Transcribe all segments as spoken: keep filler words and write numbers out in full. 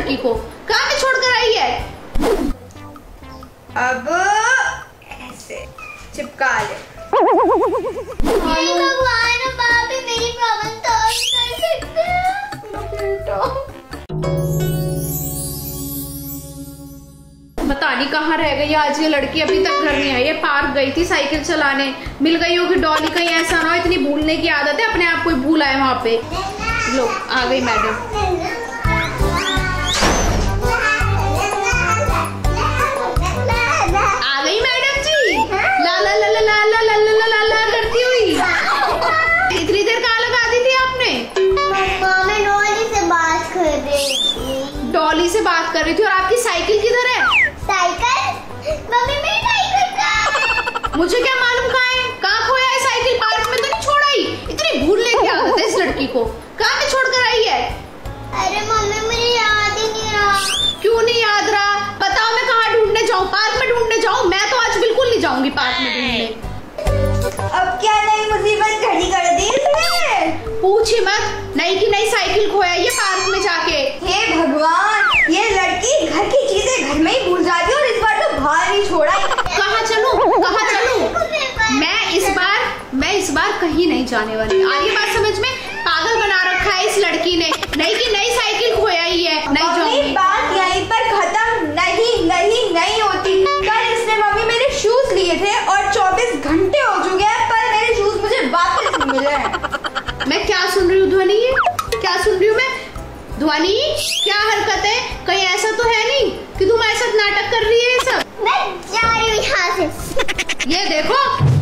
लड़की को? कहाँ पे छोड़ कर आई है? अब ऐसे चिपका ले। भगवान पापी मेरी प्रॉब्लम सॉल्व कर सकते हैं। पता नहीं कहाँ रह गई आज ये लड़की, अभी तक घर नहीं आई है। पार्क गई थी साइकिल चलाने, मिल गई होगी डॉली। कहीं ऐसा ना हो इतनी भूलने की आदत है, अपने आप कोई भूल आए वहां पे। लो आ गई मैडम। आ गई मैडम जी, ला ला ला ला ला ला ला ला ला ला करती हुई। इतनी देर कहाँ लगा दी थी आपने? मैं डॉली से बात कर रही थी। डॉली से बात कर रही थी? और आपकी साइकिल किधर है? साइकिल? मम्मी मेरी साइकिल कहाँ है? मुझे क्या मालूम कहाँ है? कहाँ खोया है साइकिल? पार्क में तो नहीं छोड़ आई? इतनी भूलने की आदत है इस लड़की को। कहाँ पे छोड़ कर आई है? अरे मम्मी मुझे याद ही नहीं रहा। क्यों नहीं याद रहा? बताओ मैं कहाँ ढूंढने जाऊँ? पार्क में ढूंढने जाऊँ? मैं तो आज बिल्कुल नहीं जाऊंगी पार्क में ढूंढने। अब क्या नई मुसीबत खड़ी कर दी इसने? पूछी मत, नई की नई साइकिल खोया ये पार्क में जाके। हे भगवान, ये लड़की घर की चीजें घर में ही भूल जाती है और इस बार तो बाहर नहीं छोड़ा। कहाँ चलूं? कहाँ चलूं? मैं इस बार मैं इस बार कहीं नहीं जाने वाली। आ रही है बात समझ में? पागल बना रखा है इस लड़की ने। नई की नई साइकिल खोया ही है, नहीं जाऊंगी। बात यहीं पर खत्म नहीं नहीं नहीं होती। कल इसने मम्मी मेरे शूज लिए थे और चौबीस घंटे हो चुके हैं पर मेरे शूज मुझे वापस नहीं मिले हैं। मैं क्या सुन रही हूँ ध्वनि? ये क्या सुन रही हूँ मैं? ध्वनि क्या हरकत है? कहीं ऐसा तो है नहीं कि तुम ऐसा नाटक कर रही है ये सब? मैं जा रही हूँ यहाँ से। ये देखो,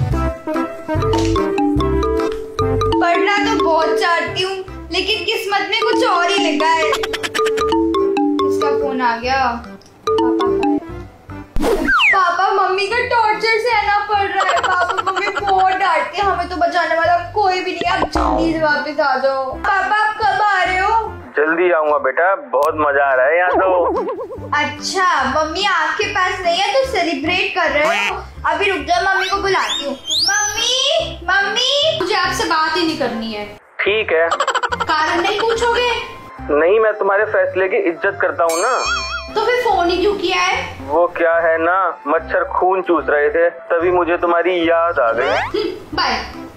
पढ़ना तो बहुत चाहती हूँ लेकिन किस्मत में कुछ और ही लिखा है। इसका फोन आ गया। पापा का है। पापा मम्मी का टॉर्चर सहना पड़ रहा है। पापा मम्मी बहुत डांटते हैं, हमें तो बचाने वाला कोई भी नहीं। आप जल्दी से वापस आ जाओ। पापा आप कब आ रहे हो? जल्दी आऊंगा बेटा, बहुत मजा आ रहा है यहाँ तो। अच्छा मम्मी आपके पास नहीं है तो सेलिब्रेट कर रहे हो? अभी रुक जाओ, मम्मी को बुलाती हूँ। मम्मी मम्मी मुझे आपसे बात ही नहीं करनी है। ठीक है। कारण नहीं पूछोगे? नहीं, मैं तुम्हारे फैसले की इज्जत करता हूँ ना। तो फिर फोन ही क्यों किया है? वो क्या है ना, मच्छर खून चूस रहे थे तभी मुझे तुम्हारी याद आ गई। बाय।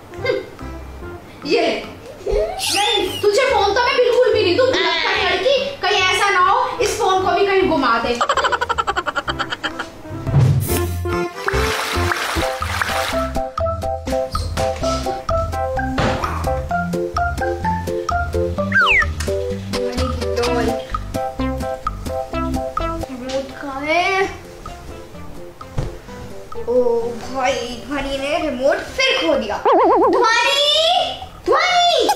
ये नहीं, तुझे फोन तो मैं बिल्कुल भी नहीं दूँ। लड़की कहीं ऐसा ना हो इस फोन को भी कहीं घुमा दे। ओ भाई, ध्वनि ने रिमोट फिर खो दिया। ध्वनि ध्वनि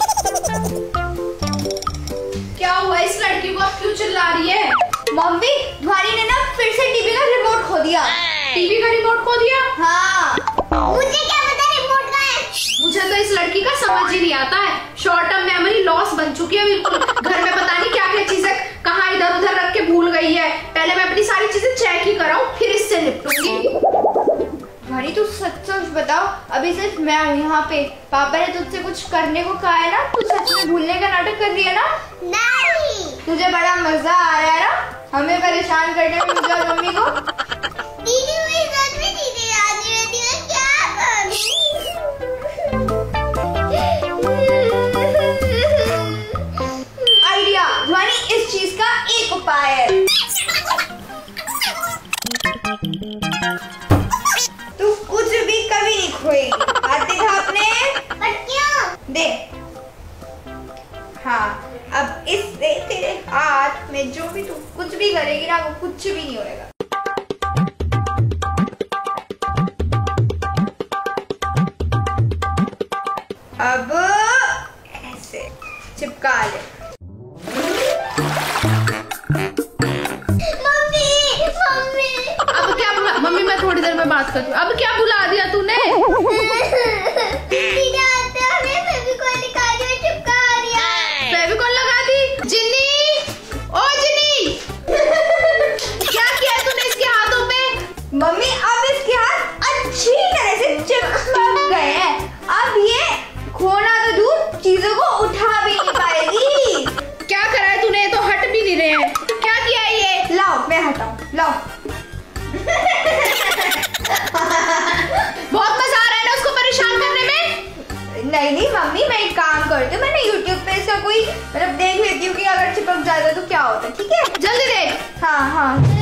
क्या हुआ इस लड़की को? अब क्यों चिल्ला रही है? मम्मी ध्वनि ने ना फिर से टीवी का रिमोट खो दिया। टीवी का रिमोट खो दिया? हाँ। मुझे क्या पता रिमोट कहाँ है? मुझे तो इस लड़की का समझ ही नहीं आता है। शॉर्ट टर्म मेमोरी लॉस बन चुकी है बिल्कुल। घर में पता नहीं क्या क्या चीजें कहाँ इधर उधर रख के भूल गई है। पहले मैं अपनी सारी चीजें चेक ही कराऊं फिर इससे निपटूंगी। ध्वनि तू सच सच बताओ, अभी सिर्फ मैं हूँ यहाँ पे। पापा ने तुझसे कुछ करने को कहा है ना? तू सच में भूलने का नाटक कर रही है ना? नहीं। तुझे बड़ा मजा आ रहा है ना हमें परेशान करने में मुझे और मम्मी को? दीदी मेरी सच में दीदी याद नहीं रहती है, क्या करूं? आइडिया ध्वनि, इस चीज का एक उपाय है। तू कुछ भी कभी नहीं खोएगी। हाथ दिखा अपने। पर क्यों? दे। हाँ, अब इससे तेरे हाथ में जो भी तू कुछ भी करेगी ना वो कुछ भी नहीं होएगा। अब ऐसे चिपका ले। मम्मी मम्मी अब क्या बुला? मम्मी मैं थोड़ी देर में बात करती हूँ। अब क्या बुला दिया तूने? दीदी आते हमें फेविकॉल निकाल के चिपका दिया। फेविकॉल लगा दी? जिन्नी, ओ जिन्नी, क्या किया तूने इसके हाथों पे? मम्मी अब इसके हाथ अच्छी तरह से चिपक गए हैं। अब ये खोना तो दूर चीजों को उठा भी नहीं पाएगी। क्या करा है तूने? तो हट भी नहीं रहे हैं। क्या लो। बहुत मजा आ रहा है ना उसको परेशान करने में। नहीं नहीं मम्मी, मैं एक काम करती हूँ, मैंने यूट्यूब पे इसका कोई मतलब देख लेती हूँ कि अगर चिपक जाता तो क्या होता है। ठीक है, जल्दी देख। हाँ हाँ।